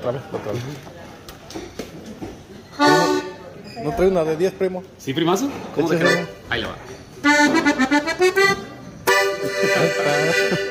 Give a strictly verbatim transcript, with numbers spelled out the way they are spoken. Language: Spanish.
otra vez, otra vez. ¿No trae una de diez, primo? ¿Sí, primazo? ¿Cómo de Échale. qué? Ahí la va. Ahí está.